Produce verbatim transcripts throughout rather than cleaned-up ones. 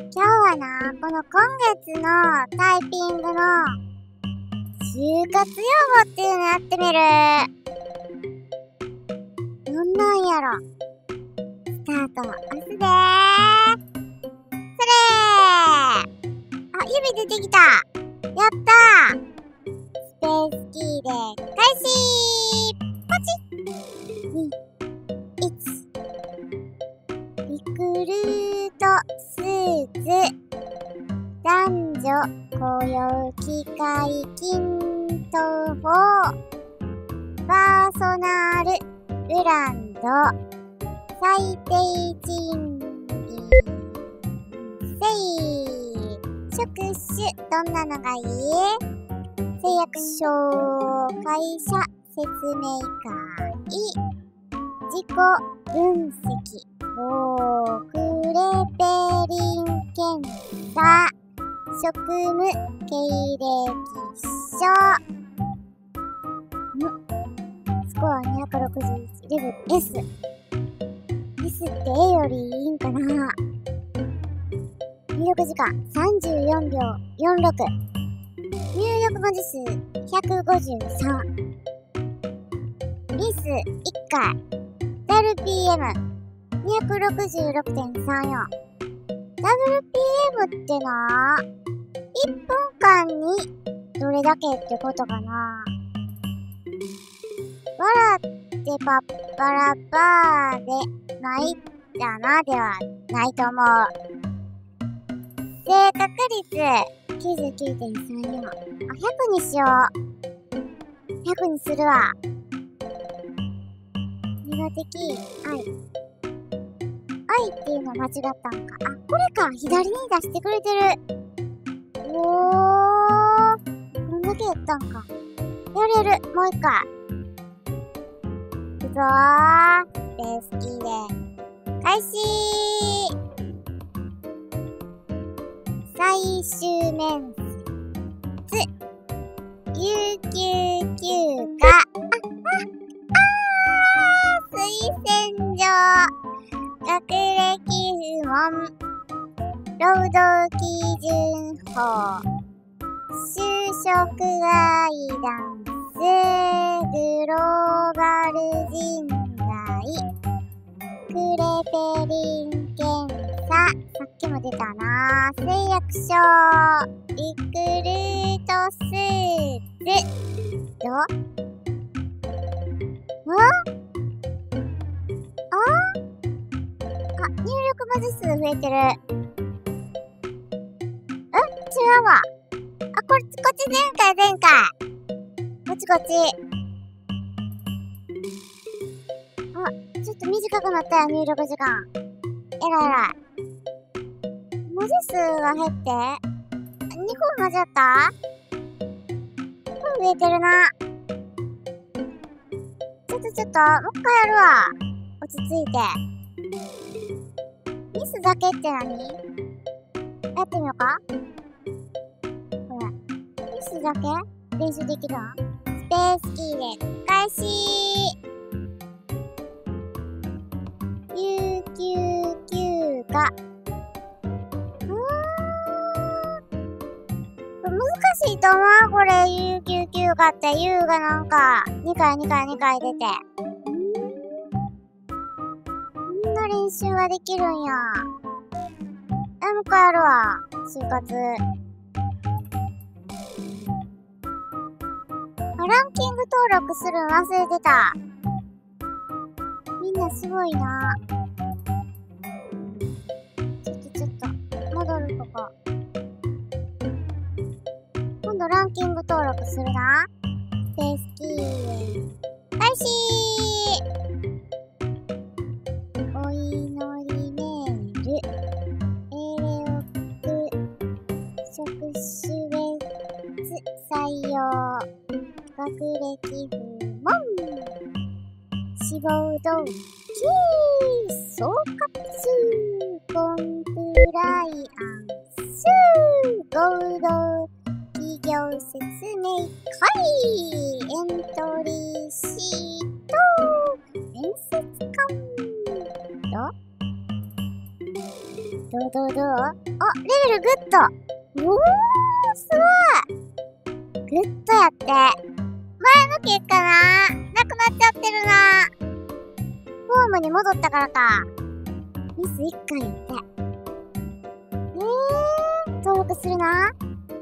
今日はな、この今月のタイピングの就活用語っていうのやってみる。なんなんやろ。スタート押すでー。それー。あ、指出てきた。やったー。スペースキーで開始ー。ポチッ。に、いち。リクルートスーツ男女雇用機会均等法パーソナルブランド最低賃金制職種どんなのがいい？誓約書会社説明会自己分析おクレペリン検査職務経歴書んスコアにひゃくろくじゅういちレベル S S って A よりいいんかな。入力時間さんじゅうよんびょうよんじゅうろく入力文字数ひゃくごじゅうさんミスいっかい ダブリューピーエムにひゃくろくじゅうろくてんさんよん ダブリューピーエム ってな、いっぷんかんにどれだけってことかな。笑ってパッパラパーでないだなではないと思う。正確率 きゅうじゅうきゅうてんさんよん。あ、ひゃくにしよう。ひゃくにするわ。苦的愛。愛っていうの間違ったんか。あ、これか。左に出してくれてる。おー。こんだけやったんか。やれる。もう一回。いくぞー。スペースキーで。開始最終面接。有給休暇。あ、あ、あー推薦状。学歴不問労働基準法就職ガイダンスグローバル人材クレペリン検査さっきも出たな誓約書リクルートスーツどああ、入力文字数増えてる。え？違うわ。あ、こっち、こっち前回前回。こっちこっち。あ、ちょっと短くなったよ、入力時間。えらいえらい。文字数が減ってにこ混ざったこれ増えてるな。ちょっとちょっと、もう一回やるわ。落ち着いて。ミスだけって何？やってみようか。これ。ミスだけ練習できるの？スペースキーで開始有給休暇。うーん。難しいと思うこれ、有給休暇って。有がなんか、にかいにかいにかい出て。練習はできるんや。え、もう一回やるわ。就活。あ、ランキング登録するの忘れてた。みんなすごいな。ちょっとちょっと、戻るとこ。今度ランキング登録するな。スペースキー。開始お祈りメール、エレオク、職種別採用、学歴不問、志望動機、総括、コンプライアンス、合同企業説明会、エントリーシート、面接官、 どうどうどう？あ、レベルグッド。おー、すごい。グッドやって。前の結果な、なくなっちゃってるな。フォームに戻ったからか。ミスいっかいやって。えー、登録するな。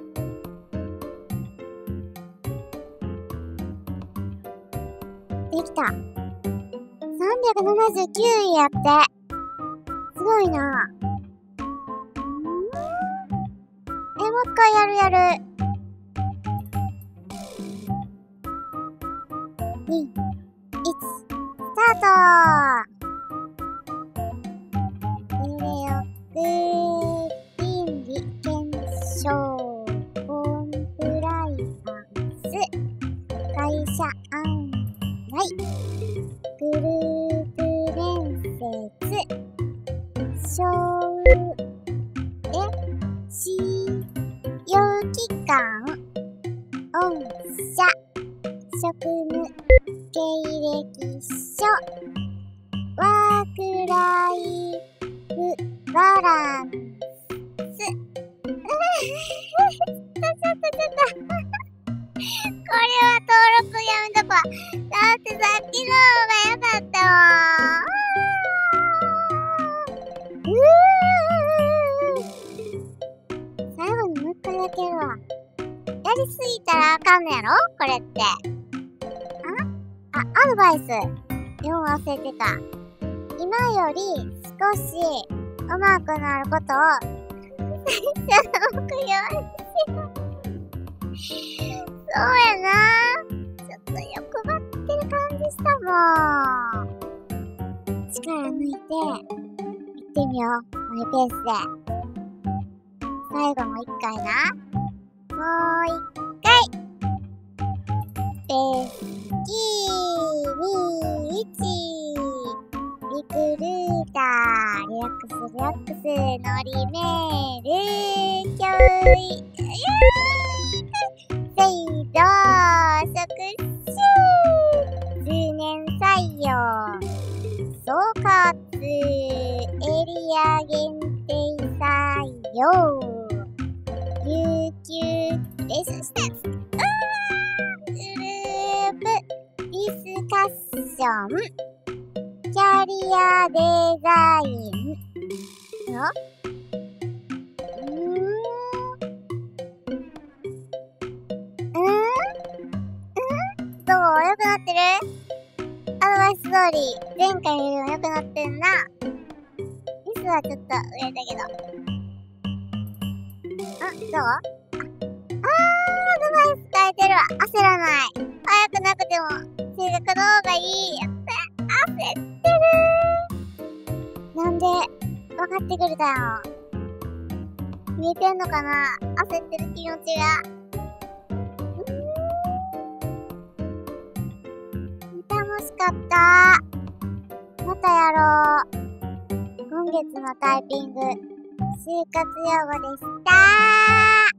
できた。さんびゃくななじゅうきゅういやって。すごいな。え、もう一回やるやる。に、いち、スタート。入力、倫理、検証、コンプライアンス、会社案内、グループ面接、小、え、使用期間、御社、職務、経歴書、ワークライフバランス。ちょっとちょっとちょっと。これは登録やめとこう。だってさっきの方が良かったわ。うー。最後にもう一回だけやるわ。やりすぎたらあかんのやろこれって。あ、アドバイス。読む忘れてた。今より少しうまくなることを最初の目標にしよう。そうやな。ちょっと欲張ってる感じしたもん。力抜いて、行ってみよう。マイペースで。最後もう一回な。もう一回。ベースキーにいちリクルーターリラックスリラックスノリメール教育制度職種通年採用総括エリア限定採用有給レス施設ディスカッション、キャリアデザインのうーんうーんうんどう良くなってる？アドバイス通り前回よりも良くなってんな。ミスはちょっと上だけど。あ、どう？あ、あーアドバイス変えてるわ。焦らない。早くなくても性格の方がいいやって。焦ってる。なんで分かってくれたよ。見えてんのかな焦ってる気持ちが。楽しかった。またやろう。今月のタイピング就活用語でした。